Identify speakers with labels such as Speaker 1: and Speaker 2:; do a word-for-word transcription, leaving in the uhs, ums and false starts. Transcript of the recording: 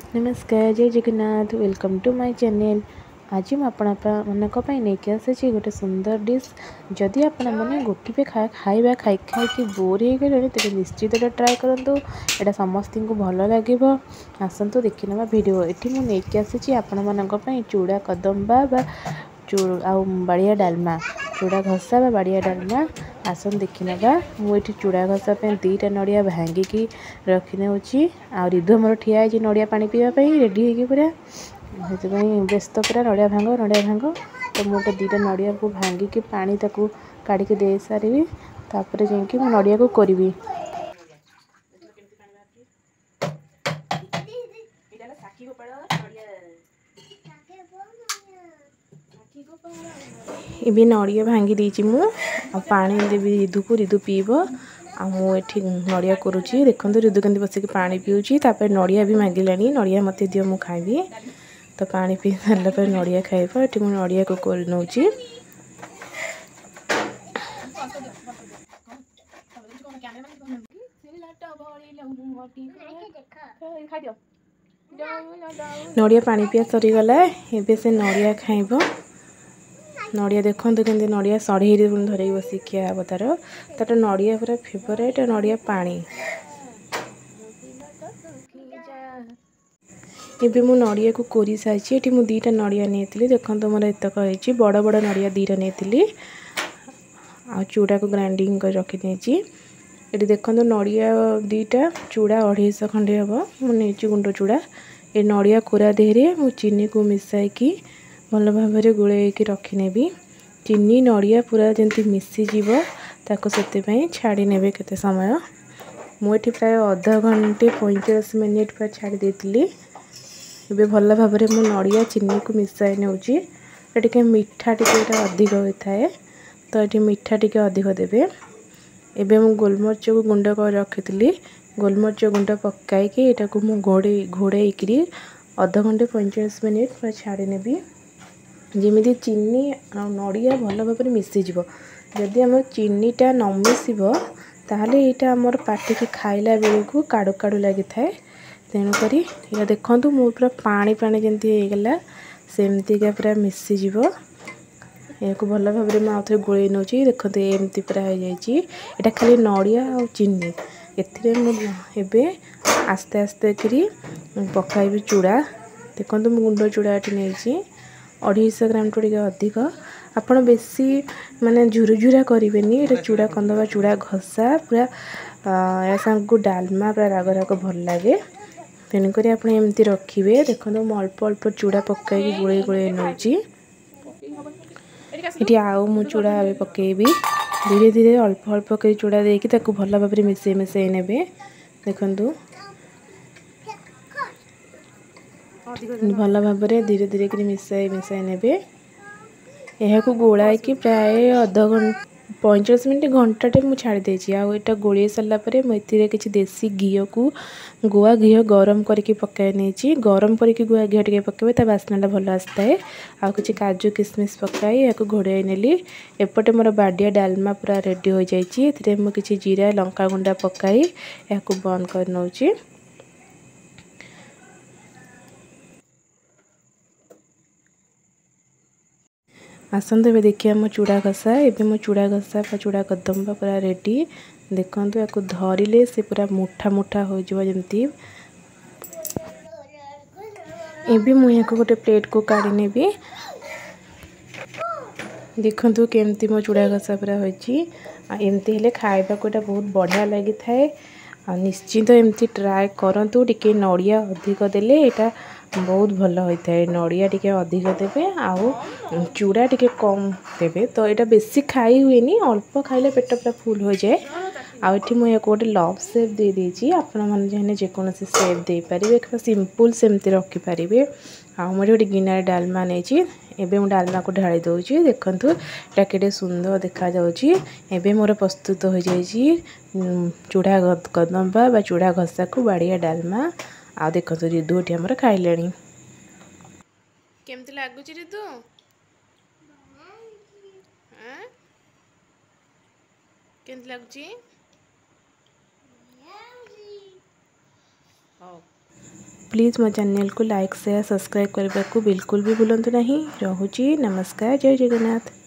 Speaker 1: नमस्कार जय Jagannath welcome to my channel. आज मुझे नहीं आसी गोटे सुंदर डिश। जदि आपण मैंने गोटे खा खाଇବା खाई खाई बोर हो गले तेज निश्चित ट्राए करूँ। यहाँ समस्त को भल लगे। आसतु देखी ना भिडियो। ये मुझे आसी आपण मानी चूड़ा कदम्बा आ बाड़िया डालमा चूड़ा घसा बा बाड़िया डालमा। आसन देखी ना मुझे चूड़ा घसा दीटा नड़िया भांगिकी रखी नौची आ रिधु मोर ठिया नड़िया पानी पीवाई रेडी हो पूरा से व्यस्त पूरा नड़िया भांग नड़िया भांग। तो मुझे दीटा नड़िया को भांगिकी पानी ताकू काढ़ी दे सारी तापर जाकि नड़िया को कोरी। ये नड़िया भांगी देची मु पानी देवी रिधु को रिधु पीब आ मुझे नड़िया करुच्ची। देखो रिधु के बसिक पानी पीऊँगी तापर नड़िया भी मांगिला नड़िया मत दियो मु खाइबी। तो पानी पी सारा पर नड़िया खाइब। ये मुझे नड़िया को कोरी नौची। नड़िया पानी पिया सरीगला एबे से नड़िया खाइब। नड़िया देखो के नड़िया सढ़े धर बस खिया हे तार तार नड़िया पूरा फेवरेट नड़िया पानी। एबे मु नड़िया को कोरी सारी। ये मुझे दीटा नड़िया नहीं देखो मोर एतक होती बड़ बड़ नड़िया दीटा नहीं आ चूड़ा को ग्राइंडिंग कर रखी देची। ये देखो नड़िया दीटा चूड़ा अढ़ाई खंडे हम मुझे गुंड चूड़ा ये नड़िया कोरा देहरे मु चीनी को मिसाइकी भल भाव गोलैकी रखिनेबी। चीनी नड़िया पूरा जमी मिसीज ताको से छाड़ी ने केते समय मुझे प्राय अध घंटे पैंतालीस मिनिट पर छाड़ी देती। ये भल भाव मु नड़िया चीनी को मिसाई नौची। टे मीठा टे अधिक होता है तो ये मीठा टे अधिक देवे। एबे मु गोलमरिच को गुंड कर रखी गोलमरिच गुंड पकाईकी यहाँ को मु घोड़े घोड़ेकरी अध घंटे पैंतालीस मिनिट पर छाड़ी नेबी जमी चीनी नड़िया भल भाव मिसीज। जदि आम चीनीटा न मिसब ताहले यहाँ आमर पाटी की खाइला बेलू को काड़ू काड़ू लगी थाए। तेणुक या देखूँ मु पूरा पानी पानी जमी होगला सेमतीका पूरा मिसीज। या भल भाव में आउ थे गोल नौची। देखते एमती पूरा हो जाए। यहाँ खाली नड़िया और चीनी एबे आस्ते आस्ते करी पकाइबी चूड़ा। देखो मु गुंड चूड़ा ये नहीं अढ़ाई ग्राम टू अधिक आपड़ बेसी माने झुरझुरा करेंगे। ये चूड़ा कंदवा चूड़ा घसा पूरा या सांग को डालमा पूरा राग राग भल लगे। तेणुक आपमती रखिए। देखो मु अल्प अल्प चूड़ा पकई गोले गोले नौची। ये आउ मु चूड़ा पकेबी धीरे धीरे अल्प अल्प कर चूड़ा देकी ताकू भल भाव में मिसई मिसई ने देखु भल भाव में धीरे धीरे कर मिसाई मिसाई ने यह गोलाई प्राय अध घंटा पैंतालीस मिनट घंटाटे मुझे छाड़ी देची। आटा गोल सारापर मुझे किसी देसी घी को गुआ घी गरम करके पकाई नहीं गरम करके गुआ घी टे पकेबे ता बास्ना भल आसता है। आ किसी काजू किसमिश पकाई या घोड़ाई नेली। एपटे मोर बाडिया डालमा पूरा रेडी हो जाए। मुझे जीरा लंका गुंडा पकाई या बंद कर नौची। आसत ए देखिए मो चूड़ा घसा एवं मो चूड़ा घसा चूड़ा कदम्बा पूरा रेडी। देखो या धरिले से पूरा मुठा मुठा हो जमी। एबे मुझे गोटे प्लेट को काढ़ी नेबी। देखो केमती मो चूड़ा घसा पूरा होमती हेले खाइबा को बहुत बढ़िया लगी थाए। निश्चिंत एमती ट्राए करूँ। टिके नड़िया अधिक देले यहाँ बहुत भल होता है। नड़िया टिके अधिक देवे आउ चूड़ा टिके कम देवे तो यहाँ बेसी खाई हुए नहीं अल्प खाइले पेट पूरा फुल हो जाए। आठी मुझे गोटे लव सेप दे देची। आपण मैंने चाहे जेकोसी सेप दे पारे सिंपल सेमती रखिपारे। आ मुझे गोटे गिनार डालमा नहीं एबे मु डालमा को ढाली दूची। देखु यहाँ के सुंदर देखा जाउची। एबे मोर प्रस्तुत हो जाए चूड़ा कदम्बा बा चूड़ा घसा को बाड़िया डालमा। आ देखो रिधु ये आमर खाइले केमती लगुच रिधु केमती लगुच। प्लीज़ मो चैनल को लाइक शेयर सब्सक्राइब करने को बिल्कुल भी भूलु नहीं। रोची नमस्कार, जय जगन्नाथ।